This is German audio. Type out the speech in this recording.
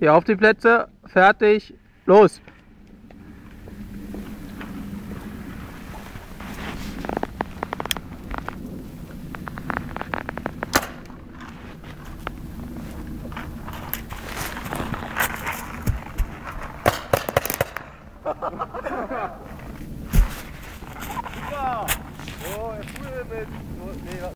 Okay, auf die Plätze, fertig, los! Super! So, er fuhr mit.